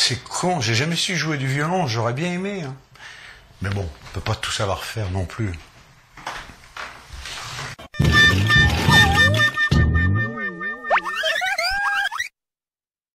c'est con, j'ai jamais su jouer du violon, j'aurais bien aimé. Hein. Mais bon, on peut pas tout savoir faire non plus.